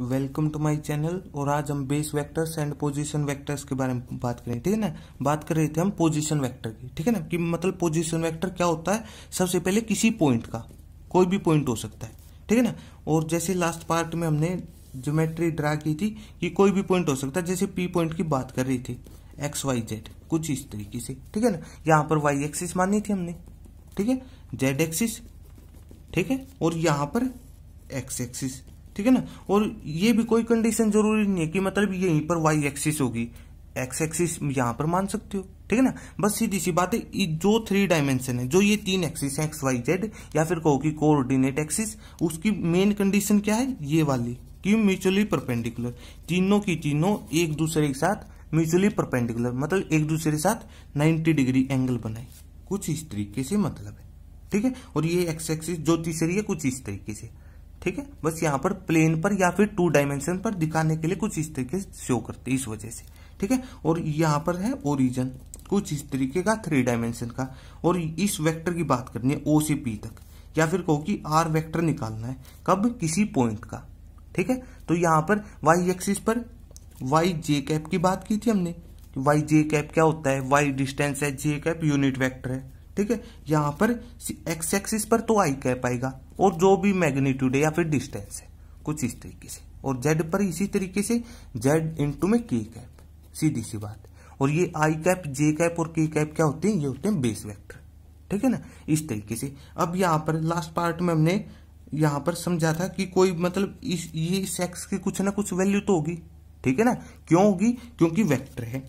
Welcome to my channel. और आज हम base vectors and position vectors के बारे में बात करें, ठीक है ना। बात कर रहे थे हम पोजीशन वेक्टर की, ठीक है ना, कि मतलब पोजीशन वेक्टर क्या होता है। सबसे पहले किसी पॉइंट का, कोई भी पॉइंट हो सकता है, ठीक है ना। और जैसे लास्ट पार्ट में हमने ज्योमेट्री ड्रा की थी कि कोई भी पॉइंट हो सकता है, जैसे पी पॉइंट की बात कर रही थी, एक्स वाई जेड कुछ इस तरीके से, ठीक है ना। यहाँ पर वाई एक्सिस मानी थी हमने, ठीक है, जेड एक्सिस, ठीक है, और यहाँ पर एक्स एक्सिस, ठीक है ना। और ये भी कोई कंडीशन जरूरी नहीं है कि मतलब यहीं पर वाई एक्सिस होगी, एक्स एक्सिस यहां पर मान सकते हो, ठीक है ना। बस सीधी सी बात है, जो 3 डायमेंशन है, जो ये 3 एक्सिस है, एक्स वाई जेड, या फिर कहो कि कोऑर्डिनेट एक्सिस, उसकी मेन कंडीशन क्या है, ये वाली कि म्यूचुअली परपेंडिकुलर। तीनों की तीनों एक दूसरे के साथ म्यूचुअली परपेंडिकुलर, मतलब एक दूसरे के साथ 90 डिग्री एंगल बनाए, कुछ इस तरीके से मतलब है, ठीक है। और ये एक्स एक्सिस जो तीसरी है कुछ इस तरीके से, ठीक है। बस यहाँ पर प्लेन पर या फिर 2 डायमेंशन पर दिखाने के लिए कुछ इस तरीके से शो करते हैं, इस वजह से, ठीक है। और यहाँ पर है ओरिजिन, कुछ इस तरीके का 3 डायमेंशन का। और इस वेक्टर की बात करनी है ओ से पी तक, या फिर कहो कि आर वेक्टर निकालना है, कब, किसी पॉइंट का, ठीक है। तो यहाँ पर वाई एक्सिस पर वाई जे कैप की बात की थी हमने, वाई जे कैप क्या होता है, वाई डिस्टेंस है, जे कैप यूनिट वेक्टर है, ठीक है। यहाँ पर एक्स एक्सिस पर तो आई कैप आएगा, और जो भी मैग्नीट्यूड है या फिर डिस्टेंस है, कुछ इस तरीके से। और जेड पर इसी तरीके से जेड इंटू में के कैप, सीधी सी बात है। और ये आई कैप, जे कैप और के कैप क्या होते हैं, ये होते हैं बेस वेक्टर, ठीक है ना, इस तरीके से। अब यहाँ पर लास्ट पार्ट में हमने यहाँ पर समझा था कि कोई मतलब इस एक्स की कुछ ना कुछ वैल्यू तो होगी, ठीक है ना। क्यों होगी, क्योंकि वेक्टर है,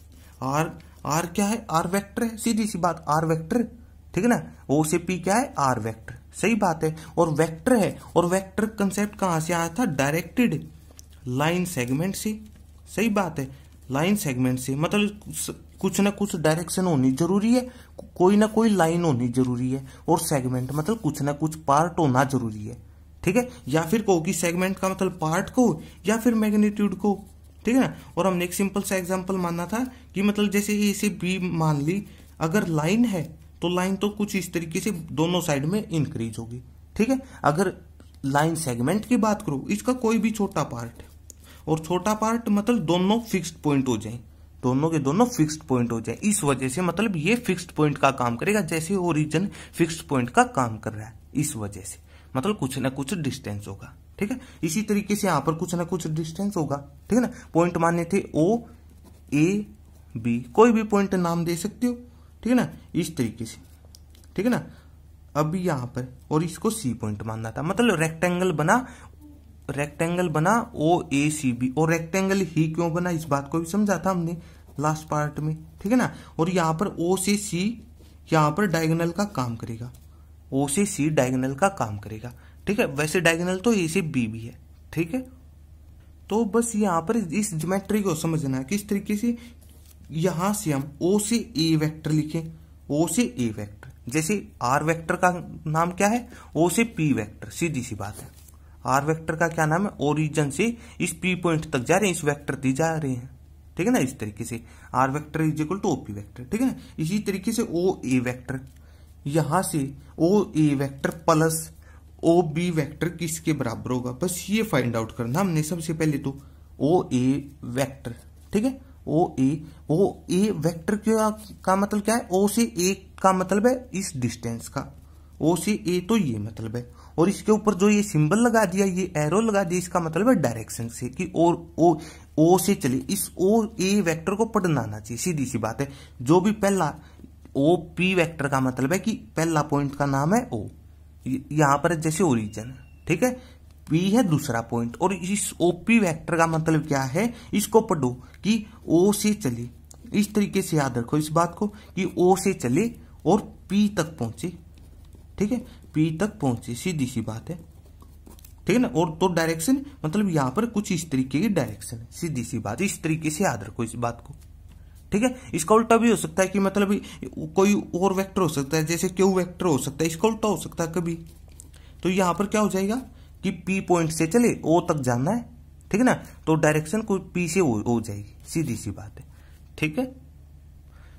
आर क्या है, आर वेक्टर है, सीधी सी बात, आर वेक्टर, ठीक है ना। ओ से पी क्या है, आर वेक्टर, सही बात है। और वेक्टर है, और वेक्टर कंसेप्ट कहां से आया था, डायरेक्टेड लाइन सेगमेंट से, सही बात है, लाइन सेगमेंट से। मतलब कुछ ना कुछ डायरेक्शन होनी जरूरी है, कोई ना कोई लाइन होनी जरूरी है, और सेगमेंट मतलब कुछ ना कुछ पार्ट होना जरूरी है, ठीक है। या फिर कहो कि सेगमेंट का मतलब पार्ट को या फिर मैग्नीट्यूड को, ठीक है ना। और हमने एक सिंपल सा एग्जांपल माना था कि मतलब जैसे ए से बी मान ली, अगर लाइन है तो लाइन तो कुछ इस तरीके से दोनों साइड में इंक्रीज होगी, ठीक है। अगर लाइन सेगमेंट की बात करो, इसका कोई भी छोटा पार्ट है, और छोटा पार्ट मतलब दोनों फिक्स्ड पॉइंट हो जाए, दोनों के दोनों फिक्स्ड पॉइंट हो जाए, इस वजह से मतलब ये फिक्स्ड पॉइंट का काम करेगा, जैसे ओरिजिन फिक्स्ड पॉइंट का काम कर रहा है, इस वजह से मतलब कुछ ना कुछ डिस्टेंस होगा, ठीक है। इसी तरीके से यहाँ पर कुछ ना कुछ डिस्टेंस होगा, ठीक है ना। पॉइंट माने थे ओ ए बी, कोई भी पॉइंट नाम दे सकते हो, ठीक है ना, इस तरीके से, ठीक है ना। अब यहाँ पर और इसको सी पॉइंट मानना था, मतलब रेक्टेंगल बना ओ ए सी बी। और रेक्टेंगल ही क्यों बना, इस बात को भी समझा था हमने लास्ट पार्ट में, ठीक है ना। और यहाँ पर ओ से सी यहाँ पर डायगोनल का काम करेगा, ओ से सी डायगोनल का काम करेगा, ठीक है। वैसे डायगोनल तो ए से बी भी है, ठीक है। तो बस यहाँ पर इस ज्योमेट्री को समझना है किस तरीके से, यहां से हम ओ से ए वेक्टर लिखें, ओ से ए वेक्टर, जैसे आर वेक्टर का नाम क्या है, ओ से पी वेक्टर, सीधी सी बात है। आर वेक्टर का क्या नाम है, ओरिजिन से इस पी पॉइंट तक जा रहे हैं, इस वेक्टर दी जा रहे हैं, ठीक है ना। इस तरीके से R vector is equal to OP vector, ठीक है ना। इसी तरीके से ओ ए वेक्टर, यहां से O A vector plus O B vector किसके बराबर होगा, बस ये फाइंड आउट करना हमने सबसे पहले। तो ओ ए वेक्टर, ठीक है, ओ ए वेक्टर का मतलब क्या है, ओ से ए का मतलब है इस डिस्टेंस का, ओ से ए तो ये मतलब है। और इसके ऊपर जो ये सिंबल लगा दिया, ये एरो लगा दिया, इसका मतलब है डायरेक्शन से, कि और ओ से चले, इस ओ ए वेक्टर को पढ़ना आना चाहिए, सीधी सी बात है। जो भी पहला ओ पी वेक्टर का मतलब है कि पहला पॉइंट का नाम है ओ, यहां पर जैसे ओरिजिन, ठीक है, पी है दूसरा पॉइंट। और इस ओपी वेक्टर का मतलब क्या है, इसको पढ़ो कि ओ से चले, इस तरीके से याद रखो इस बात को कि ओ से चले और पी तक पहुंचे, ठीक है, पी तक पहुंचे, सीधी सी बात है, ठीक है ना। और तो डायरेक्शन मतलब यहां पर कुछ इस तरीके की डायरेक्शन है, सीधी सी बात, इस तरीके से याद रखो इस बात को, ठीक है। इसका उल्टा भी हो सकता है कि मतलब कोई और वेक्टर हो सकता है, जैसे क्यू वेक्टर हो सकता है, इसका उल्टा हो सकता है कभी। तो यहां पर क्या हो जाएगा कि पी पॉइंट से चले ओ तक जाना है, ठीक है ना, तो डायरेक्शन को पी से हो जाएगी, सीधी सी बात है, ठीक है।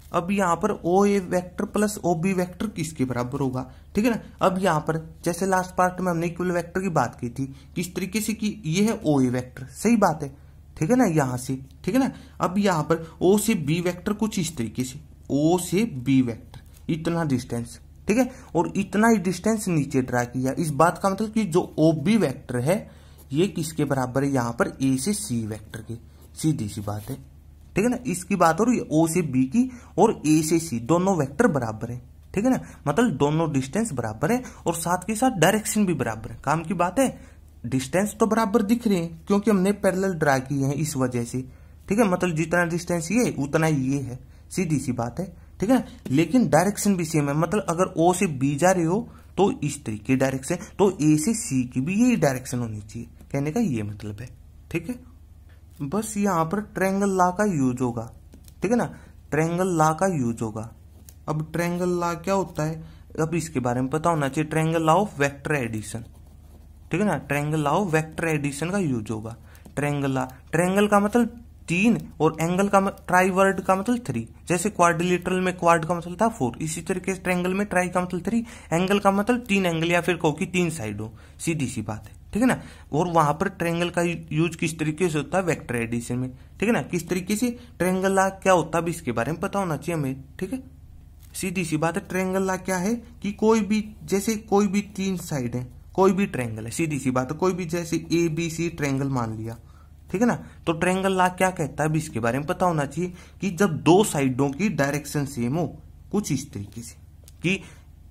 अब यहाँ पर O A vector plus O B vector किसके बराबर होगा, ठीक है ना। अब यहाँ पर जैसे लास्ट पार्ट में हमने इक्वल वेक्टर की बात की थी किस तरीके से कि ये है ओ ए वेक्टर, सही बात है, ठीक है ना, यहाँ से, ठीक है ना। अब यहाँ पर ओ से बी वेक्टर कुछ इस तरीके से, ओ से बी वेक्टर इतना डिस्टेंस, ठीक है, और इतना ही डिस्टेंस नीचे ड्रा किया। इस बात का मतलब कि जो ओ बी वेक्टर है ये किसके बराबर है, यहाँ पर ए से सी वेक्टर के, सीधी सी बात है, ठीक है ना। इसकी बात हो रही है ओ से बी की और ए से सी दोनों वेक्टर बराबर है, ठीक है ना, मतलब दोनों डिस्टेंस बराबर है और साथ के साथ डायरेक्शन भी बराबर है। काम की बात है, डिस्टेंस तो बराबर दिख रहे हैं क्योंकि हमने पैरेलल ड्रा किए हैं इस वजह से, ठीक है, मतलब जितना डिस्टेंस ये उतना ये है, सीधी सी बात है, ठीक है। लेकिन डायरेक्शन भी सेम है, मतलब अगर ओ से बी जा रहे हो तो इस तरीके डायरेक्शन, तो ए से सी की भी यही डायरेक्शन होनी चाहिए, कहने का ये मतलब है, ठीक है। बस यहाँ पर ट्रायंगल लॉ का यूज होगा, ठीक है ना, ट्रायंगल लॉ का यूज होगा। अब ट्रायंगल लॉ क्या होता है, अब इसके बारे में पता होना चाहिए। Triangle law of vector addition, ठीक है ना, triangle law of vector addition का यूज होगा। ट्रायंगल लॉ, ट्रायंगल का मतलब 3 और एंगल का ट्राई वर्ड का मतलब 3, जैसे क्वाड्रिलेटरल में क्वाड का मतलब था 4, इसी तरीके से ट्रायंगल में ट्राई का मतलब 3, एंगल का मतलब 3 एंगल या फिर कहो कि 3 साइड हो, सीधी सी बात है, ठीक है ना। और वहां पर ट्रायंगल का यूज किस तरीके से होता है, वेक्टर एडिशन में, ठीक है ना, किस तरीके से ट्रायंगल लॉ क्या होता है इसके बारे में पता होना चाहिए हमें, ठीक है, सीधी सी बात है। ट्रायंगल लॉ क्या है कि कोई भी, जैसे कोई भी 3 साइड है, कोई भी ट्रायंगल है, सीधी सी बात है, कोई भी जैसे ए बी सी ट्रायंगल मान लिया, ठीक है ना, तो ट्रायंगल लॉ क्या कहता है इसके बारे में पता होना चाहिए कि जब दो साइडों की डायरेक्शन सेम हो, कुछ इस तरीके से कि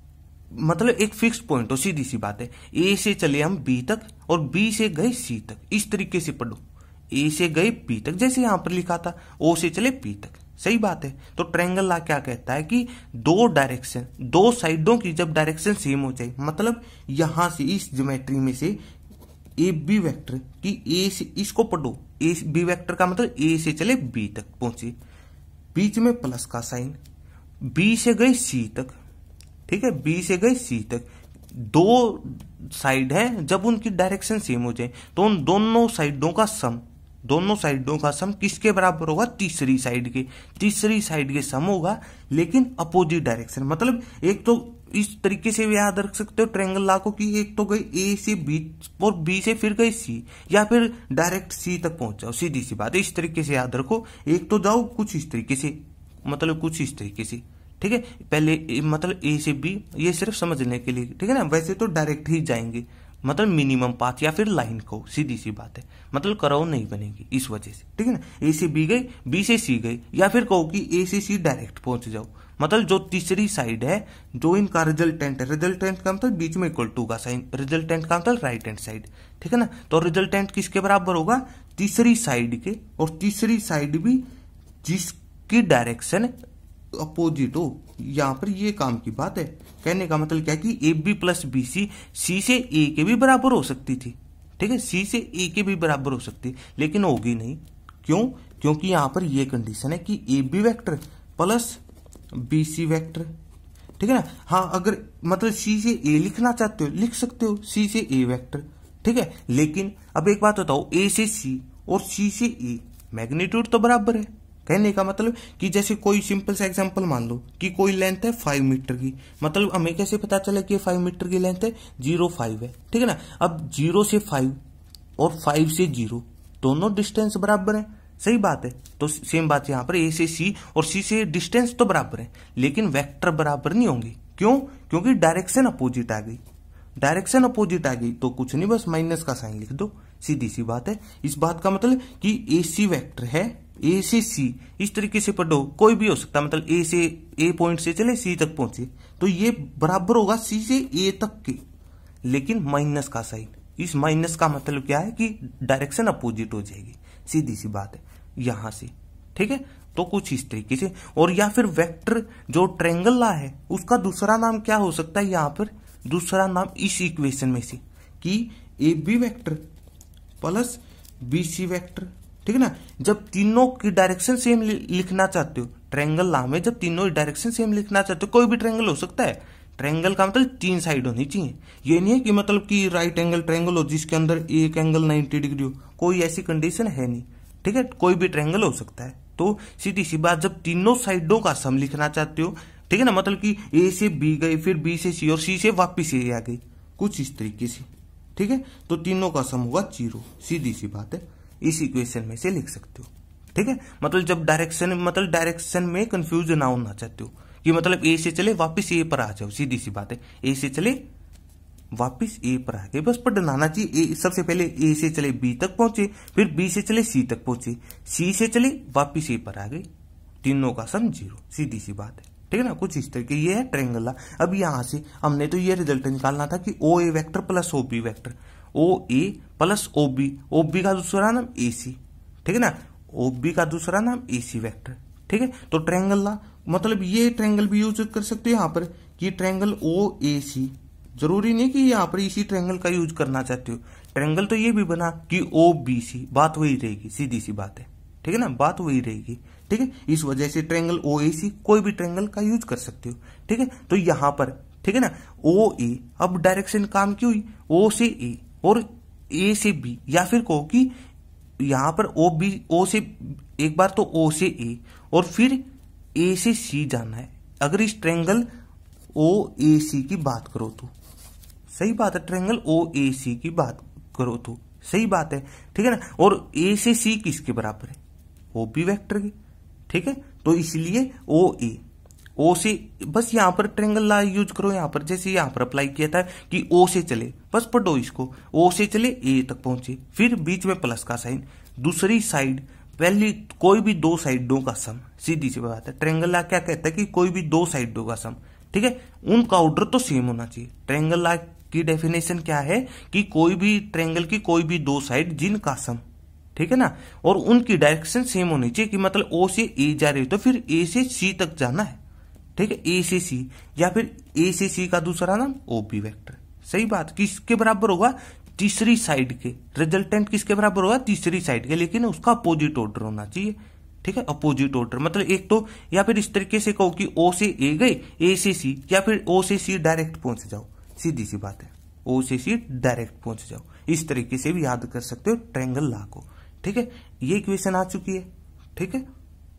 मतलब एक फिक्स्ड पॉइंट हो, सीधी सी बात है, ए से चले हम बी तक और बी से गए सी तक, इस तरीके से पढ़ो, ए से गए बी तक, जैसे यहां पर लिखा था ओ से चले पी तक, सही बात है। तो ट्रायंगल लॉ क्या कहता है कि दो डायरेक्शन, दो साइडों की जब डायरेक्शन सेम हो जाए, मतलब यहां से इस ज्योमेट्री में से ए बी वेक्टर की ए से, इसको पढ़ो, ए बी वेक्टर का मतलब ए से चले बी तक पहुंचे, बीच में प्लस का साइन, बी से गए सी तक, ठीक है, बी से गए सी तक, दो साइड है, जब उनकी डायरेक्शन सेम हो जाए तो उन दोनों साइडों का सम, दोनों साइडों का सम किसके बराबर होगा, तीसरी साइड के, तीसरी साइड के सम होगा, लेकिन अपोजिट डायरेक्शन। मतलब एक तो इस तरीके से याद रख सकते हो ट्रायंगल लॉ को कि एक तो गई ए से बी और बी से फिर गई सी, या फिर डायरेक्ट सी तक पहुंच जाओ, सीधी सी बात है, इस तरीके से याद रखो। एक तो जाओ कुछ इस तरीके से, मतलब कुछ इस तरीके से, ठीक है, पहले मतलब ए से बी, ये सिर्फ समझने के लिए, ठीक है ना, वैसे तो डायरेक्ट ही जाएंगे, मतलब मिनिमम पाथ या फिर लाइन को, सीधी सी बात है, मतलब कर्व नहीं बनेगी इस वजह से, ठीक है ना। ए से बी गई, बी से सी गई, या फिर कहो कि ए से सी डायरेक्ट पहुंच जाओ, मतलब जो तीसरी साइड है जो इनका रिजल्टेंट है, रिजल्टेंट का मतलब बीच में इक्वल टू का साइन, रिजल्टेंट का मतलब राइट हैंड साइड, ठीक है ना। तो रिजल्टेंट किसके बराबर होगा, तीसरी साइड के, और तीसरी साइड भी जिसकी डायरेक्शन अपोजिट हो, यहां पर ये काम की बात है। कहने का मतलब क्या है कि A B plus B C, C से ए के भी बराबर हो सकती थी, ठीक है, सी से ए के भी बराबर हो सकती, लेकिन होगी नहीं, क्यों, क्योंकि यहां पर ये कंडीशन है कि A B vector plus B C vector, ठीक है ना। हाँ, अगर मतलब सी से ए लिखना चाहते हो लिख सकते हो, सी से ए वेक्टर, ठीक है, लेकिन अब एक बात बताओ, ए से सी और सी से ए मैग्नीट्यूड तो बराबर है। कहने का मतलब कि जैसे कोई सिंपल सा एग्जांपल मान लो कि कोई लेंथ है 5 मीटर की, मतलब हमें कैसे पता चले कि 5 मीटर की लेंथ है, 0.5 है, ठीक है ना। अब 0 से 5 और 5 से 0 दोनों डिस्टेंस बराबर है, सही बात है। तो सेम बात यहाँ पर ए से सी और सी से डिस्टेंस तो बराबर है, लेकिन वेक्टर बराबर नहीं होंगे, क्यों, क्योंकि डायरेक्शन अपोजिट आ गई, डायरेक्शन अपोजिट आ गई तो कुछ नहीं, बस माइनस का साइन लिख दो, सीधी सी बात है। इस बात का मतलब कि ए सी वेक्टर है, ए से सी इस तरीके से पढ़ो, कोई भी हो सकता है, मतलब ए से ए पॉइंट से चले सी तक पहुंचे, तो ये बराबर होगा सी से ए तक के, लेकिन माइनस का साइन, इस माइनस का मतलब क्या है कि डायरेक्शन अपोजिट हो जाएगी, सीधी सी बात है यहां से, ठीक है। तो कुछ इस तरीके से, और या फिर वेक्टर जो ट्रायंगल लॉ है उसका दूसरा नाम क्या हो सकता है, यहां पर दूसरा नाम इस इक्वेशन में से कि A B vector plus B C vector, ठीक है ना। जब तीनों की डायरेक्शन सेम लिखना चाहते हो ट्रायंगल लॉ में, जब तीनों की डायरेक्शन सेम लिखना चाहते हो, कोई भी ट्रायंगल हो सकता है, ट्रायंगल का मतलब 3 साइड होनी चाहिए, ये नहीं है कि मतलब कि राइट एंगल ट्रायंगल हो जिसके अंदर एक एंगल 90 डिग्री हो, कोई ऐसी कंडीशन है नहीं, ठीक है, कोई भी ट्रायंगल हो सकता है, तो सीधी सी बात, जब तीनों साइडों का सम लिखना चाहते हो, ठीक है ना, मतलब कि ए से बी गए, फिर बी से सी और सी से वापिस ए आ गई, कुछ इस तरीके से, ठीक है, तो तीनों का सम होगा 0, सीधी सी बात है, इस इक्वेशन में से लिख सकते हो, ठीक है। मतलब जब डायरेक्शन में कंफ्यूज ना होना चाहते हो कि मतलब ए से चले वापिस ए पर आ जाओ, सीधी सी बात है, ए से चले वापिस ए पर आ गए, बस पढ़ना आना चाहिए। सबसे पहले ए से चले बी तक पहुंचे, फिर बी से चले सी तक पहुंचे, सी से चले वापिस ए पर आ गए, तीनों का सम 0, सीधी सी बात है, ठीक है ना, कुछ इस तरीके। ये है ट्रायंगल। अब यहां से हमने तो ये रिजल्ट निकालना था कि O A vector plus O B vector, O A plus O B का दूसरा नाम ए सी, ठीक है ना, ओ बी का दूसरा नाम ए सी वेक्टर, ठीक है। तो ट्रायंगल ला, मतलब ये ट्रायंगल भी यूज कर सकते हो यहाँ पर कि ट्रायंगल ओ ए सी, जरूरी नहीं कि यहाँ पर इसी ट्रायंगल का यूज करना चाहते हो, ट्रायंगल तो ये भी बना कि ओ बी सी, बात वही रहेगी, सीधी सी बात है, ठीक है ना, बात वही रहेगी, ठीक है। इस वजह से ट्रायंगल ओ ए सी कोई भी ट्रायंगल का यूज कर सकते हो, ठीक है। तो यहां पर, ठीक है ना, ओ ए, अब डायरेक्शन काम की हुई, ओ से ए और ए से बी, या फिर कहो कि यहां पर ओ बी, ओ से एक बार तो ओ से ए और फिर ए से सी जाना है। अगर इस ट्रायंगल ओ ए सी की बात करो तो सही बात है, ट्रायंगल ओ ए सी की बात करो तो सही बात है, ठीक है ना, और ए से सी किसके बराबर है, ओ बी वेक्टर की, ठीक है। तो इसलिए ओ ए, ओ से बस यहां पर ट्रायंगल ला यूज करो, यहां पर जैसे यहां पर अप्लाई किया था कि ओ से चले, बस पढ़ो इसको, ओ से चले ए तक पहुंचे, फिर बीच में प्लस का साइन, दूसरी साइड पहली कोई भी दो साइडों का सम, सीधी सी बात है। ट्रायंगल ला क्या कहता है कि कोई भी दो साइडों का सम, ठीक है, उनका ऑर्डर तो सेम होना चाहिए। ट्रायंगल ला की डेफिनेशन क्या है कि कोई भी ट्रायंगल की कोई भी दो साइड जिनका सम, ठीक है ना, और उनकी डायरेक्शन सेम होनी चाहिए कि मतलब ओ से ए जा रहे हो तो फिर ए से सी तक जाना है, ठीक है, ए से सी, या फिर ए से सी का दूसरा नाम ओ बी वेक्टर, सही बात। किसके बराबर होगा, तीसरी साइड के, रिजल्टेंट किसके बराबर होगा, तीसरी साइड के, लेकिन उसका अपोजिट ऑर्डर होना चाहिए, ठीक है, अपोजिट ऑर्डर। मतलब एक तो, या फिर इस तरीके से कहो कि ओ से ए गए, ए से सी, या फिर ओ से सी डायरेक्ट पहुंच जाओ, सीधी सी बात है, ओ से सी डायरेक्ट पहुंच जाओ, इस तरीके से भी याद कर सकते हो ट्रायंगल ला को, ठीक है। ये इक्वेशन आ चुकी है, ठीक है।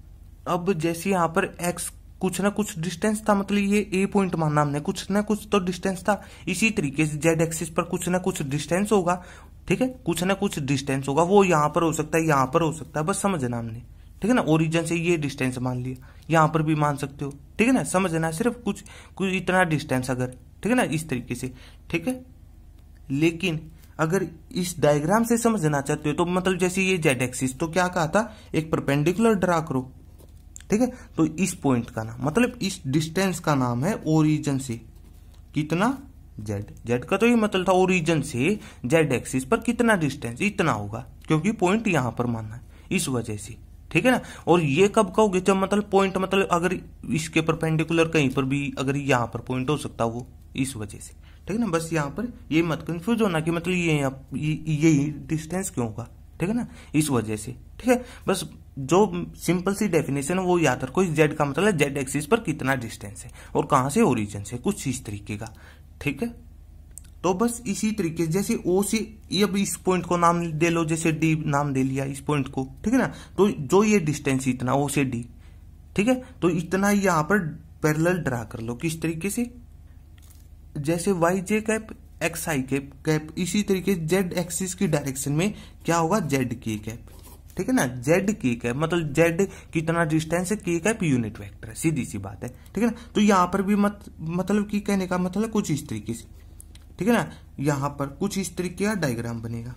अब जैसे यहां पर एक्स कुछ ना कुछ डिस्टेंस था, मतलब ये ए पॉइंट मानना हमने, कुछ ना कुछ तो डिस्टेंस था, इसी तरीके से जेड एक्सिस पर कुछ ना कुछ डिस्टेंस होगा, ठीक है, कुछ ना कुछ डिस्टेंस होगा, वो यहां पर हो सकता है, यहां पर हो सकता है, बस समझना हमने, ठीक है ना। ओरिजिन से ये डिस्टेंस मान लिया, यहां पर भी मान सकते हो, ठीक है ना, समझना सिर्फ कुछ कुछ इतना डिस्टेंस अगर, ठीक है ना, इस तरीके से, ठीक है। लेकिन अगर इस डायग्राम से समझना चाहते हो तो मतलब जैसे ये जेड एक्सिस, तो क्या कहा था, एक परपेंडिकुलर ड्रा करो, ठीक है। तो इस पॉइंट का नाम, मतलब इस डिस्टेंस का नाम है ओरिजिन से कितना, जेड, जेड का तो ये मतलब था ओरिजिन से जेड एक्सिस पर कितना डिस्टेंस, इतना होगा, क्योंकि पॉइंट यहां पर मानना है, इस वजह से, ठीक है ना। और ये कब कहोगे, जब मतलब पॉइंट, मतलब अगर इसके परपेंडिकुलर कहीं पर भी अगर यहां पर पॉइंट हो सकता वो, इस वजह से, ठीक है ना। बस यहाँ पर ये मत कंफ्यूज होना कि मतलब ये डिस्टेंस क्यों होगा, ठीक है ना, इस वजह से, ठीक है। बस जो सिंपल सी डेफिनेशन है वो याद रखो, जेड का मतलब जेड एक्सिस पर कितना डिस्टेंस है और कहां से, ओरिजिन से, कुछ इस तरीके का, ठीक है। तो बस इसी तरीके से जैसे ओ से, ये अब इस पॉइंट को नाम दे लो, जैसे डी नाम दे लिया इस पॉइंट को, ठीक है ना। तो जो ये डिस्टेंस इतना ओ से डी, ठीक है, तो इतना यहाँ पर पैरेलल ड्रा कर लो, किस तरीके से, जैसे Y J cap X I cap, इसी तरीके से जेड एक्सिस की डायरेक्शन में क्या होगा, जेड के कैप, ठीक है ना, जेड के कैप, मतलब जेड कितना डिस्टेंस है, के कैप यूनिट वेक्टर है, सीधी सी बात है, ठीक है ना। तो यहां पर भी मतलब कि कहने का मतलब कुछ इस तरीके से, ठीक है ना, यहां पर कुछ इस तरीके का डायग्राम बनेगा,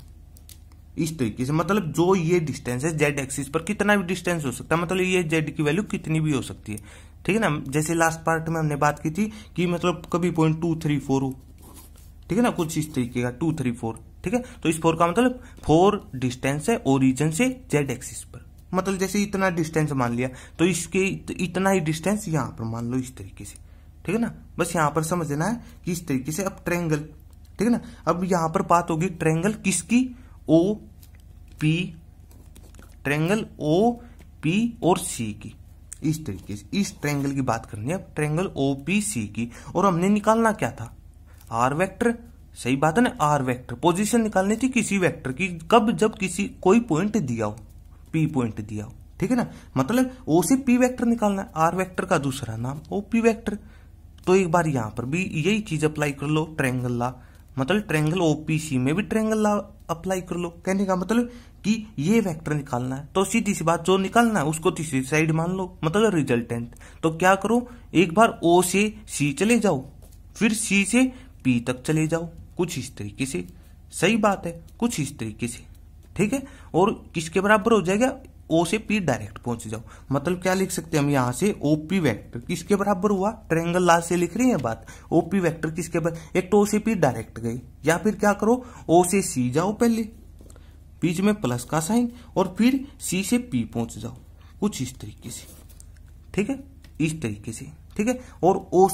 इस तरीके से, मतलब जो ये डिस्टेंस है जेड एक्सिस पर कितना भी डिस्टेंस हो सकता है, मतलब ये जेड की वैल्यू कितनी भी हो सकती है, ठीक है ना। जैसे लास्ट पार्ट में हमने बात की थी कि मतलब कभी पॉइंट 2 3 4 हो, ठीक है ना, कुछ इस तरीके का 2 3 4, ठीक है। तो इस 4 का मतलब 4 डिस्टेंस है ओरिजिन से जेड एक्सिस पर, मतलब जैसे इतना डिस्टेंस मान लिया तो इसके इतना ही डिस्टेंस यहां पर मान लो, इस तरीके से, ठीक है ना। बस यहां पर समझना है कि इस तरीके से, अब ट्रायंगल, ठीक है ना, अब यहां पर बात होगी ट्रायंगल किसकी, O P, triangle O P और सी की, इस तरीके से इस ट्रायंगल की बात करनी है, ट्रायंगल ओ पी सी की। और हमने निकालना क्या था, आर वेक्टर, सही बात है ना, आर वेक्टर, पोजीशन निकालनी थी किसी वेक्टर की, कब, जब किसी कोई पॉइंट दिया हो, पी पॉइंट दिया हो, ठीक है ना। मतलब ओ से पी वेक्टर निकालना है, आर वेक्टर का दूसरा नाम ओ पी वेक्टर। तो एक बार यहां पर भी यही चीज अप्लाई कर लो, ट्रायंगल ला, मतलब ट्रायंगल ओपीसी में भी ट्रायंगल ला अप्लाई कर लो। कहने का मतलब कि ये वेक्टर निकालना है तो सीधी सी बात, जो निकालना है उसको तीसरी साइड मान लो, मतलब रिजल्टेंट। तो क्या करो, एक बार ओ से सी चले जाओ, फिर सी से पी तक चले जाओ, कुछ इस तरीके से। सही बात है, कुछ इस तरीके से, ठीक है। और किसके बराबर हो जाएगा, ओ से पी डायरेक्ट पहुंच जाओ। मतलब क्या लिख सकते हैं हम यहां से, ओपी वेक्टर किसके बराबर हुआ, ट्रायंगल लास्ट से लिख रही है बात, ओपी वेक्टर किसके बराबर, एक तो ओ से पी डायरेक्ट गई, या फिर क्या करो ओ से सी जाओ पहले, बीच में प्लस का साइन, और फिर सी से पी पहुंच जाओ, कुछ इस तरीके से, ठीक है, इस तरीके से, ठीक है। और ओ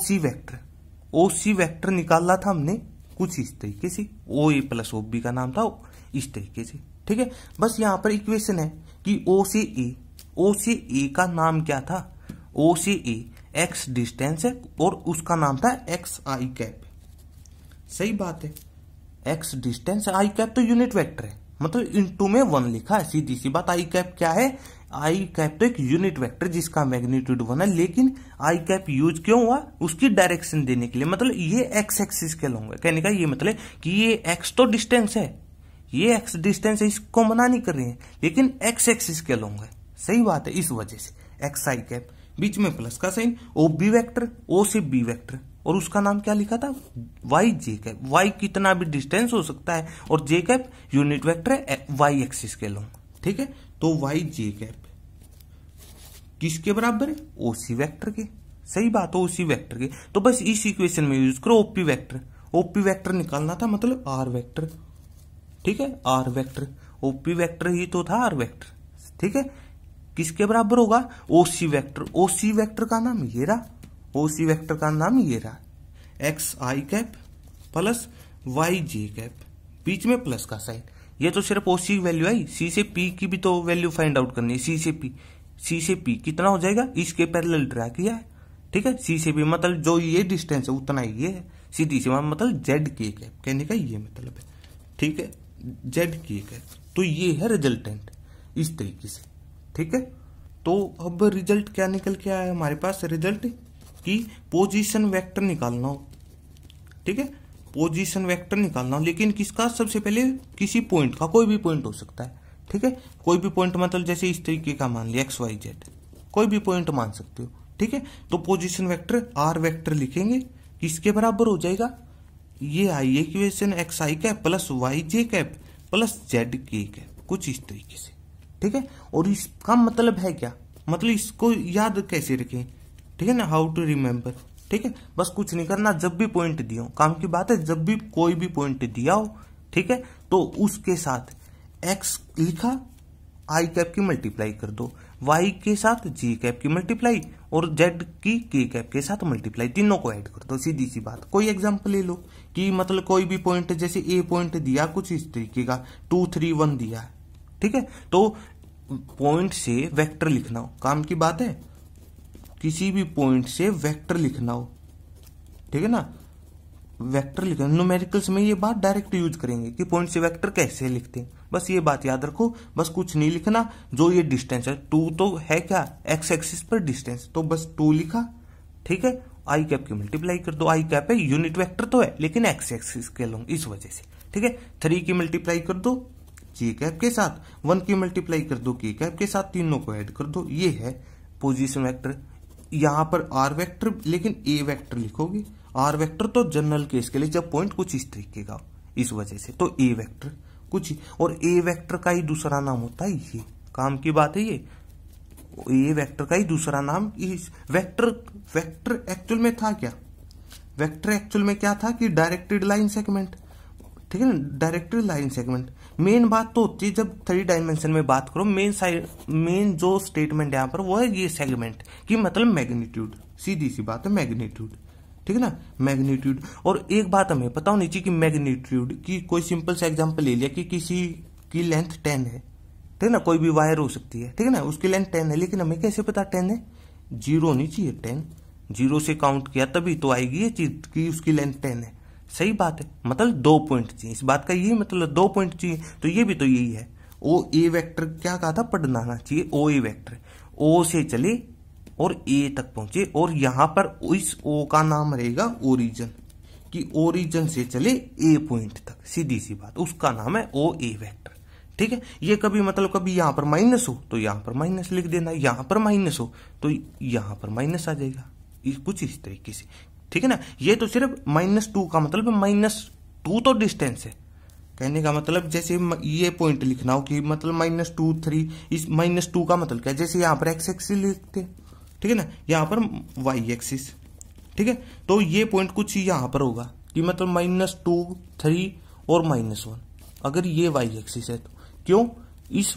सी वेक्टर निकाला था हमने कुछ इस तरीके से, O A plus O B का नाम था इस तरीके से, ठीक है। बस यहां पर इक्वेशन है कि ओ से ए का नाम क्या था, ओ से ए एक्स डिस्टेंस है और उसका नाम था एक्स आई कैप। सही बात है, एक्स डिस्टेंस, आई कैप तो यूनिट वेक्टर है, मतलब इनटू में 1 लिखा है, सीधी सी बात। आई कैप क्या है, आई कैप तो एक यूनिट वेक्टर जिसका मैग्नीट्यूड 1 है, लेकिन आई कैप यूज क्यों हुआ, उसकी डायरेक्शन देने के लिए। मतलब ये एक्स एक्सिस के लॉन्ग है, कहने का ये मतलब कि ये एक्स तो डिस्टेंस है, ये एक्स डिस्टेंस है, इसको मना नहीं कर रहे हैं, लेकिन एक्स एक्सिस के लॉन्ग है। सही बात है, इस वजह से एक्स आई कैप, बीच में प्लस का sign, O B vector, O से बी वेक्टर, और उसका नाम क्या लिखा था, वाई जे कैप। वाई कितना भी डिस्टेंस हो सकता है, और जे कैप यूनिट वेक्टर है वाई एक्सिस के लॉन्ग, ठीक है। तो वाई जे कैप किसके बराबर है, ओसी वेक्टर के। सही बात है, ओसी वेक्टर के। तो बस इस इक्वेशन में यूज करो ओपी वेक्टर। ओपी वेक्टर निकालना था, मतलब आर वेक्टर, ठीक है, आर वेक्टर, ओपी वेक्टर ही तो था आर वेक्टर, ठीक है। किसके बराबर होगा, ओसी वेक्टर। ओसी वेक्टर का नाम ये रहा, ओसी वेक्टर का नाम ये रहा, X I cap plus Y J cap, बीच में प्लस का साइन। ये तो सिर्फ ओसी की वैल्यू आई, सी से पी की भी तो वैल्यू फाइंड आउट करनी है। सी से पी कितना हो जाएगा, इसके पैरेलल ड्रा किया है, ठीक है। सी से पी मतलब जो ये डिस्टेंस है उतना ही ये है, सीधी सी मतलब जेड के कैप, कहने का ये मतलब है, ठीक है, जेड के कैप। तो ये है रिजल्टेंट इस तरीके से, ठीक है। तो अब रिजल्ट क्या निकल के आया हमारे पास, रिजल्ट की पोजीशन वेक्टर निकालना हो, ठीक है, पोजीशन वेक्टर निकालना हो, लेकिन किसका, सबसे पहले किसी पॉइंट का, कोई भी पॉइंट हो सकता है, ठीक है, कोई भी पॉइंट, मतलब जैसे इस तरीके का मान लिया एक्स वाई जेड, कोई भी पॉइंट मान सकते हो, ठीक है। तो पोजीशन वेक्टर आर वेक्टर लिखेंगे, किसके बराबर हो जाएगा, ये आई equation X I cap plus Y J cap plus Z K cap, कुछ इस तरीके से, ठीक है। और इसका मतलब है क्या, मतलब इसको याद कैसे रखें, ठीक है ना, हाउ टू रिमेम्बर, ठीक है। बस कुछ नहीं करना, जब भी पॉइंट दिया हो, काम की बात है, जब भी कोई भी पॉइंट दिया हो, ठीक है, तो उसके साथ एक्स लिखा, आई कैप की मल्टीप्लाई कर दो, वाई के साथ जी कैप की मल्टीप्लाई, और जेड की के कैप के साथ मल्टीप्लाई, तीनों को ऐड कर दो, सीधी सी बात। कोई एग्जांपल ले लो कि मतलब कोई भी पॉइंट, जैसे ए पॉइंट दिया कुछ इस तरीके का 2 3 1 दिया है, ठीक है। तो पॉइंट से वेक्टर लिखना हो, काम की बात है, किसी भी पॉइंट से वेक्टर लिखना हो, ठीक है ना, वेक्टर लिखना, न्यूमेरिकल्स में ये बात डायरेक्ट यूज करेंगे कि पॉइंट से वेक्टर कैसे लिखते हैं, बस ये बात याद रखो। बस कुछ नहीं लिखना, जो ये डिस्टेंस है 2 तो है क्या, एक्स एक्सिस पर डिस्टेंस, तो बस 2 लिखा, ठीक है। आई कैप की मल्टीप्लाई कर दो, आई कैप है यूनिट वेक्टर तो है, लेकिन एक्स एक्सिस के लॉन्ग, इस वजह से, ठीक है। 3 की मल्टीप्लाई कर दो जे कैप के साथ, 1 की मल्टीप्लाई कर दो के कैप के साथ, तीनों को ऐड कर दो, ये है पोजीशन वेक्टर। यहां पर आर वेक्टर, लेकिन ए वेक्टर लिखोगे, आर वेक्टर तो जनरल केस के लिए, जब पॉइंट कुछ इस तरीके का, इस वजह से, तो ए वेक्टर कुछ, और ए वेक्टर का ही दूसरा नाम होता है ये, काम की बात है ये, ए वेक्टर का ही दूसरा नाम इस वेक्टर एक्चुअल में था क्या, वेक्टर एक्चुअल में क्या था कि डायरेक्टेड लाइन सेगमेंट, ठीक है ना, डायरेक्टेड लाइन सेगमेंट। मेन बात तो होती है जब 3 डायमेंशन में बात करो, मेन जो स्टेटमेंट यहां पर वो है ये सेगमेंट की, मतलब मैग्नीट्यूड, सीधी सी बात है, मैग्नीट्यूड, ठीक है ना, मैग्नीट्यूड। और एक बात हमें पता होनी चाहिए कि मैग्नीट्यूड की, कोई सिंपल सा एग्जांपल ले लिया कि किसी की लेंथ 10 है, ठीक है ना, कोई भी वायर हो सकती है, ठीक है ना, उसकी लेंथ 10 है, लेकिन हमें कैसे पता 10 है, 0 होनी चाहिए, 10 0 से काउंट किया तभी तो आएगी ये चीज कि उसकी लेंथ 10 है। सही बात है, मतलब 2 पॉइंट चाहिए, इस बात का यही मतलब 2 पॉइंट चाहिए, तो ये भी तो यही है, ओ ए वेक्टर क्या कहा था, पढ़ना आना चाहिए। ओ ए वेक्टर ओ से चले और ए तक पहुंचे, और यहां पर इस ओ का नाम रहेगा ओरिजिन, कि ओरिजिन से चले ए पॉइंट तक, सीधी सी बात, उसका नाम है ओ ए वेक्टर। ठीक है, ये कभी मतलब कभी यहां पर माइनस हो तो यहां पर माइनस लिख देना, यहां पर माइनस हो तो यहां पर माइनस आ जाएगा, कुछ इस तरीके से। ठीक है ना, ये तो सिर्फ -2 का मतलब -2 तो डिस्टेंस है, कहने का मतलब जैसे ये पॉइंट लिखना हो कि मतलब -2 3, इस -2 का मतलब क्या है, जैसे यहाँ पर एक्स एक्सिस लिखते, ठीक है ना, यहाँ पर वाई एक्सिस। ठीक है, तो ये पॉइंट कुछ यहाँ पर होगा कि मतलब -2 3 और -1, अगर ये वाई एक्सिस है तो क्यों, इस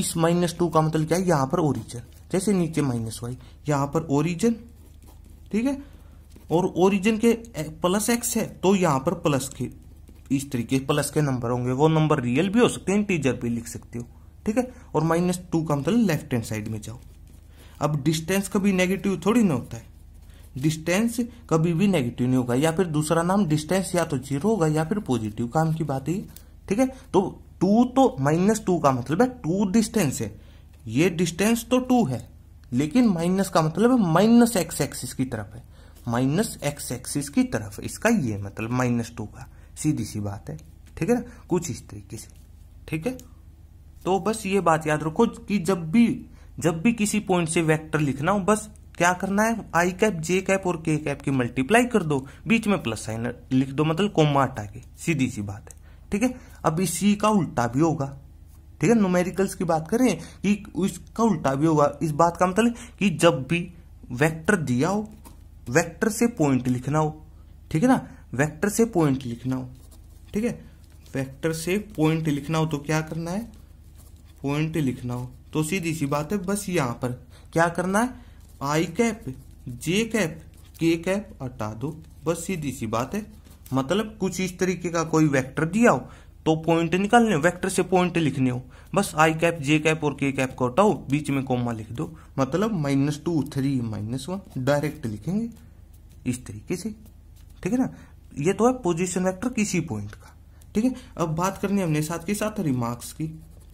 -2 का मतलब क्या है, यहाँ पर ओरिजिन, जैसे नीचे -y, यहाँ पर ओरिजिन। ठीक है, और ओरिजिन के प्लस एक्स है तो यहाँ पर प्लस के इस तरीके प्लस के नंबर होंगे, वो नंबर रियल भी हो सकते हैं, इंटीजर भी लिख सकते हो। ठीक है, और -2 का मतलब लेफ्ट हैंड साइड में जाओ। अब डिस्टेंस कभी नेगेटिव थोड़ी ना होता है, डिस्टेंस कभी भी नेगेटिव नहीं होगा, या फिर दूसरा नाम डिस्टेंस या तो 0 होगा या फिर पॉजिटिव, काम की बात है। ठीक है, तो 2 तो -2 का मतलब है 2 डिस्टेंस है, ये डिस्टेंस तो 2 है, लेकिन माइनस का मतलब है माइनस एक्स एक्सिस की तरफ है, माइनस एक्स एक्सिस की तरफ, इसका ये मतलब -2 का, सीधी सी बात है। ठीक है ना, कुछ इस तरीके से। ठीक है, तो बस ये बात याद रखो कि जब भी किसी पॉइंट से वेक्टर लिखना हो, बस क्या करना है, आई कैप जे कैप और के कैप की मल्टीप्लाई कर दो, बीच में प्लस साइन लिख दो, मतलब कोमा हटा के, सीधी सी बात है। ठीक है, अब इसी का उल्टा भी होगा। ठीक है, न्यूमेरिकल्स की बात करें कि इसका उल्टा भी होगा, इस बात का मतलब कि जब भी वेक्टर दिया हो, वेक्टर से पॉइंट लिखना हो, ठीक है ना, वेक्टर से पॉइंट लिखना हो, ठीक है, वेक्टर से पॉइंट लिखना हो तो क्या करना है, पॉइंट लिखना हो तो सीधी सी बात है, बस यहां पर क्या करना है, I cap J cap K cap हटा दो, बस सीधी सी बात है। मतलब कुछ इस तरीके का कोई वेक्टर दिया हो तो पॉइंट निकालने, वेक्टर से पॉइंट लिखने हो, बस आई कैप जे कैप और के कैप को हटाओ, बीच में कोमा लिख दो, मतलब -2 3 -1 डायरेक्ट लिखेंगे इस तरीके से। ठीक है ना, ये तो है पोजीशन वेक्टर किसी पॉइंट का। ठीक है, अब बात करनी है हमने साथ के साथ रिमार्क्स की,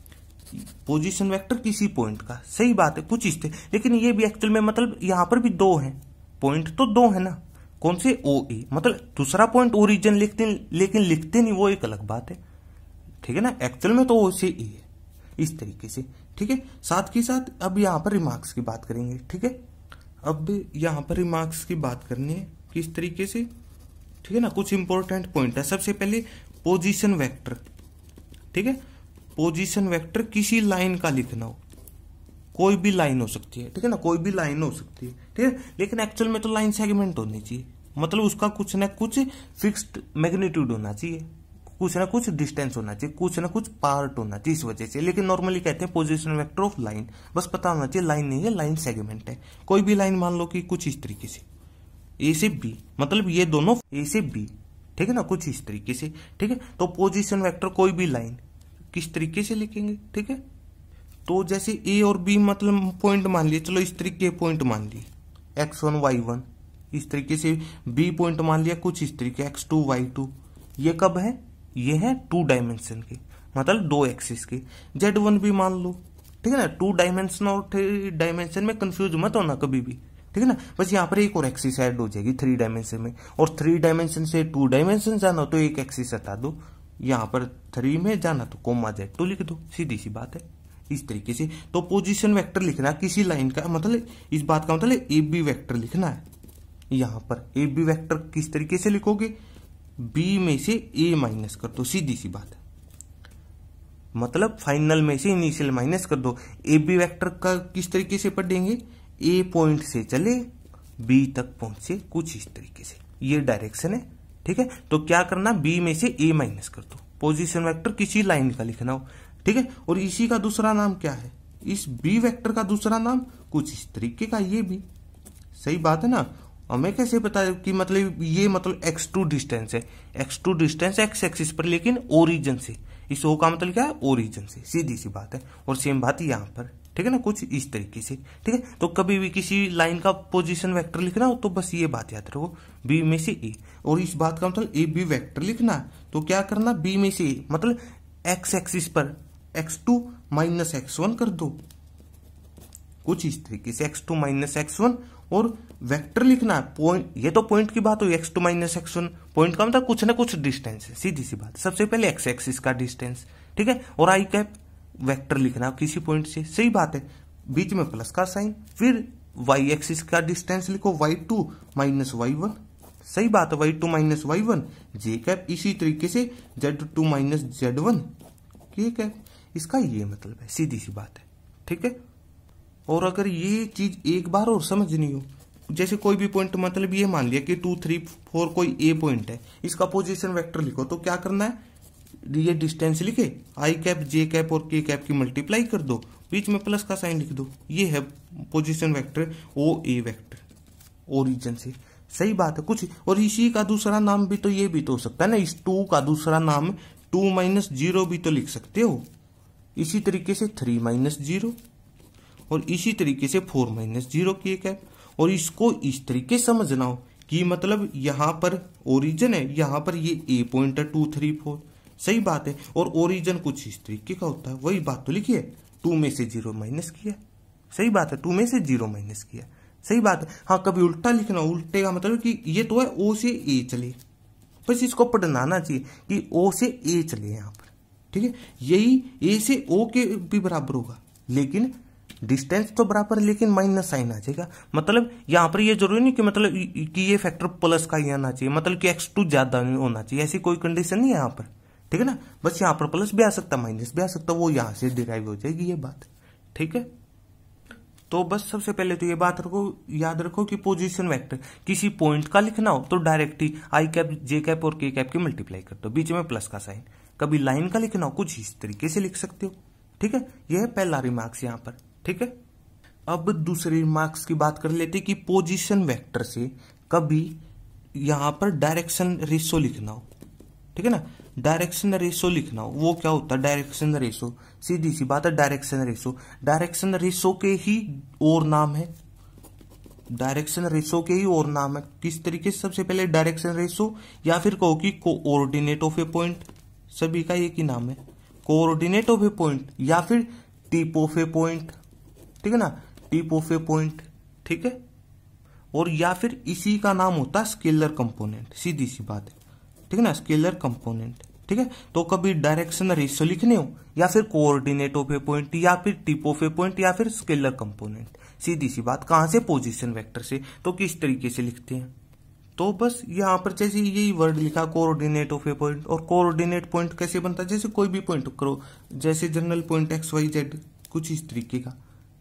पोजीशन वेक्टर किसी पॉइंट का, सही बात है, कुछ इस लेकिन ये भी एक्चुअल में मतलब यहां पर भी 2 हैं, पॉइंट तो 2 है ना, कौन से, ओ ए, मतलब दूसरा पॉइंट ओरिजिन लिखते हैं लेकिन लिखते नहीं, वो एक अलग बात है। ठीक है ना, एक्चुअल में तो ओ से ए है, इस तरीके से। ठीक है, साथ के साथ अब यहां पर रिमार्क्स की बात करेंगे। ठीक है, अब यहां पर रिमार्क्स की बात करनी है किस तरीके से। ठीक है ना, कुछ इंपॉर्टेंट पॉइंट है। सबसे पहले पोजीशन वेक्टर, ठीक है, पोजीशन वेक्टर किसी लाइन का लिखना हो, कोई भी लाइन हो सकती है, ठीक है ना, कोई भी लाइन हो सकती है, ठीक है, लेकिन एक्चुअल में तो लाइन सेगमेंट होनी चाहिए, मतलब उसका कुछ ना कुछ फिक्स्ड मैग्नीट्यूड होना चाहिए, कुछ ना कुछ डिस्टेंस होना चाहिए, कुछ ना कुछ पार्ट होना चाहिए, इस वजह से। लेकिन नॉर्मली कहते हैं पोजीशन वेक्टर ऑफ लाइन, बस पता होना चाहिए लाइन नहीं है, लाइन सेगमेंट है। कोई भी लाइन मान लो कि कुछ इस तरीके से ए से बी, मतलब ये दोनों ए से बी, ठीक है ना, कुछ इस तरीके से। ठीक है, तो पोजीशन वेक्टर कोई भी लाइन किस तरीके से लिखेंगे। ठीक है, तो जैसे ए और बी मतलब पॉइंट मान लिए, चलो इस तरीके पॉइंट मान लिए x1 y1, इस तरीके से बी पॉइंट मान लिया कुछ इस तरीके x2 y2, ये कब है, ये है 2 डायमेंशन के, मतलब 2 एक्सिस के। z1 भी मान लो, ठीक है ना, 2 डायमेंशन और 3 डायमेंशन में कंफ्यूज मत होना कभी भी, ठीक है ना, बस यहाँ पर एक और एक्सिस ऐड हो जाएगी 3 डायमेंशन में, और 3 डायमेंशन से 2 डायमेंशन जाना तो एक एक्सिस हटा दो, यहाँ पर 3 में जाना तो कोमा z2 लिख दो, सीधी सी बात है, इस तरीके से। तो पोजीशन वेक्टर लिखना किसी लाइन का, मतलब इस बात का मतलब ए बी वेक्टर लिखना है। यहां पर ए बी वेक्टर किस तरीके से लिखोगे, बी में से ए माइनस कर दो, सीधी सी बात है, मतलब फाइनल में से इनिशियल माइनस कर दो। ए बी वेक्टर का किस तरीके से पढ़ेंगे, ए पॉइंट से चले बी तक पहुंचे, कुछ इस तरीके से, ये डायरेक्शन है। ठीक है, तो क्या करना, बी में से ए माइनस कर दो, पोजीशन वेक्टर किसी लाइन का लिखना हो। ठीक है, और इसी का दूसरा नाम क्या है, इस बी वेक्टर का दूसरा नाम कुछ इस तरीके का, ये भी सही बात है ना। हमें कैसे पता है कि मतलब ये मतलब x2 डिस्टेंस है, x2 डिस्टेंस x एक्सिस पर, लेकिन ओरिजिन से, इस ओ का मतलब क्या है, ओरिजिन से, सीधी सी बात है। और सेम बात यहाँ पर, ठीक है ना, कुछ इस तरीके से। ठीक है, तो कभी भी किसी लाइन का पोजीशन वेक्टर लिखना हो तो बस ये बात याद रखो, बी में से ए, और इस बात का मतलब ए बी वेक्टर लिखना तो क्या करना, बी में से ए, मतलब एक्स एक्सिस पर x2 माइनस x1 कर दो, कुछ इस तरीके से x2 माइनस x1, और वेक्टर लिखना है पॉइंट, ये तो पॉइंट की बात हुई x2 माइनस x1, पॉइंट का मतलब कुछ ना कुछ डिस्टेंस है, सीधी सी बात। सबसे पहले x एक्सिस का डिस्टेंस, ठीक है, और आई कैप वेक्टर लिखना किसी पॉइंट से, सही बात है, बीच में प्लस का साइन, फिर y एक्सिस का डिस्टेंस लिखो y2 माइनस y1, सही बात है, y2 माइनस y1 जे कैप, इसी तरीके से z2 माइनस z1 के कैप, इसका ये मतलब है, सीधी सी बात है, ठीक है। और अगर ये चीज एक बार और समझनी हो, जैसे कोई भी पॉइंट, मतलब ये मान लिया कि 2 3 4 कोई ए पॉइंट है, इसका पोजीशन वेक्टर लिखो, तो क्या करना है, ये डिस्टेंस लिखे, आई कैप जे कैप और के कैप की मल्टीप्लाई कर दो, बीच में प्लस का साइन लिख दो, ये है position vector O A vector, origin से, सही बात है कुछ। और इसी का दूसरा नाम भी तो ये भी तो हो सकता है ना, इस 2 का दूसरा नाम 2 माइनस 0 भी तो लिख सकते हो, इसी तरीके से 3 माइनस 0, और इसी तरीके से 4 माइनस 0 की कैप। और इसको इस तरीके समझना हो कि मतलब यहां पर ओरिजिन है, यहां पर ये ए पॉइंट है 2 3 4, सही बात है, और ओरिजिन कुछ इस तरीके का होता है, वही बात तो लिखी है, 2 में से 0 माइनस किया, सही बात है, 2 में से 0 माइनस किया, सही बात है। हाँ, कभी उल्टा लिखना, उल्टे का मतलब कि ये तो है ओ से ए चले, बस इसको पढ़ना चाहिए कि ओ से ए चले यहाँ पर, ठीक है, यही ए से ओ के भी बराबर होगा, लेकिन डिस्टेंस तो बराबर, लेकिन माइनस साइन आ जाएगा। मतलब यहाँ पर ये जरूरी नहीं कि मतलब कि ये फैक्टर प्लस का ही आना चाहिए, मतलब कि x2 ज्यादा नहीं होना चाहिए, ऐसी कोई कंडीशन नहीं है यहाँ पर, ठीक है ना, बस यहाँ पर प्लस भी आ सकता, माइनस भी आ सकता, वो यहाँ से डिराइव हो जाएगी ये बात, ठीक है। तो बस सबसे पहले तो ये बात रखो, याद रखो कि पोजीशन वेक्टर किसी पॉइंट का लिखना हो तो डायरेक्ट ही आई कैप जे कैप और के कैप की मल्टीप्लाई कर दो, बीच में प्लस का साइन। कभी लाइन का लिखना हो कुछ इस तरीके से लिख सकते हो, ठीक है, यह है पहला रिमार्क्स यहाँ पर, ठीक है। अब दूसरे रिमार्क्स की बात कर लेते कि पोजीशन वेक्टर से कभी यहां पर डायरेक्शन रेशो लिखना हो, ठीक है ना, डायरेक्शन रेशो लिखना हो, वो क्या होता है डायरेक्शन रेशो, सीधी सी बात है, डायरेक्शन रेशो के ही और नाम है, डायरेक्शन रेशो के ही और नाम है, किस तरीके से, सबसे पहले डायरेक्शन रेशो, या फिर कहो कि कोऑर्डिनेट ऑफ ए पॉइंट, सभी का एक ही नाम है, कोऑर्डिनेट ऑफ ए पॉइंट, या फिर टिप ऑफ ए पॉइंट, ठीक है ना, टिप ऑफ ए पॉइंट, ठीक है, और या फिर इसी का नाम होता है स्केलर कंपोनेंट, सीधी सी बात है, ठीक है ना, स्केलर कंपोनेंट, ठीक है। तो कभी डायरेक्शन रेशो लिखने हो, या फिर कोऑर्डिनेट ऑफ ए पॉइंट, या फिर टिप ऑफ ए पॉइंट, या फिर स्केलर कंपोनेंट, सीधी सी बात, कहां से, पोजीशन वेक्टर से, तो किस तरीके से लिखते हैं, तो बस यहां पर जैसे यही वर्ड लिखा कोऑर्डिनेट ऑफ ए पॉइंट, और कोऑर्डिनेट पॉइंट कैसे बनता है, जैसे कोई भी पॉइंट करो, जैसे जनरल पॉइंट XYZ, कुछ इस तरीके का,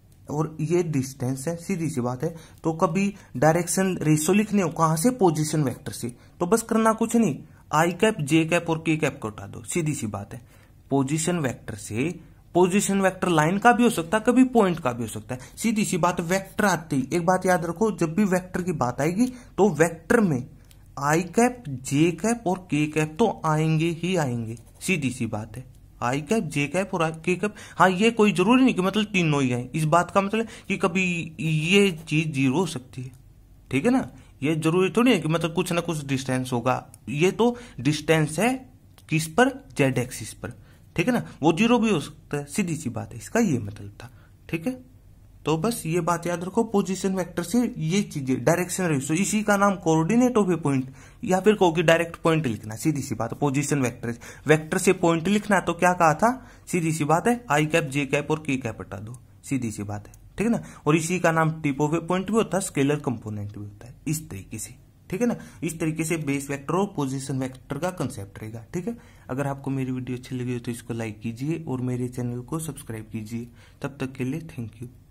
और ये डिस्टेंस है, सीधी सी बात है। तो कभी डायरेक्शन रेशो लिखने हो कहां से, पोजीशन वेक्टर से, तो बस करना कुछ नहीं, आई कैप जे कैप और के कैप को हटा दो, सीधी सी बात है, पोजीशन वेक्टर से, पोजीशन वेक्टर लाइन का भी हो सकता है, कभी पॉइंट का भी हो सकता है, सीधी सी बात। वेक्टर आते ही एक बात याद रखो, जब भी वेक्टर की बात आएगी तो वेक्टर में आई कैप जे कैप और के कैप तो आएंगे ही आएंगे, सीधी सी बात है, आई कैप जे कैप और के कैप। हाँ, ये कोई जरूरी नहीं कि मतलब तीनों ही आए, इस बात का मतलब कि कभी ये चीज 0 हो सकती है, ठीक है ना, ये जरूरी थोड़ी है कि मतलब कुछ ना कुछ डिस्टेंस होगा, ये तो डिस्टेंस है किस पर, जेड एक्सिस पर, ठीक है ना, वो 0 भी हो सकता है, सीधी सी बात है, इसका ये मतलब था, ठीक है। तो बस ये बात याद रखो, पोजीशन वेक्टर से ये चीजें, डायरेक्शन रेशो, इसी का नाम कोऑर्डिनेट ऑफ ए पॉइंट, या फिर कहो कि डायरेक्ट पॉइंट लिखना, सीधी सी बात है, पोजीशन वेक्टर, वेक्टर से पॉइंट लिखना है तो क्या कहा था, सीधी सी बात है, आई कैप जे कैप और के कैप हटा दो, सीधी सी बात है, ठीक है ना, और इसी का नाम टिप ऑफ ए पॉइंट भी होता है, स्केलर कंपोनेंट भी होता है, इस तरीके से, ठीक है ना, इस तरीके से बेस वेक्टर और पोजीशन वेक्टर का कंसेप्ट रहेगा, ठीक है। अगर आपको मेरी वीडियो अच्छी लगी हो तो इसको लाइक कीजिए और मेरे चैनल को सब्सक्राइब कीजिए, तब तक के लिए थैंक यू।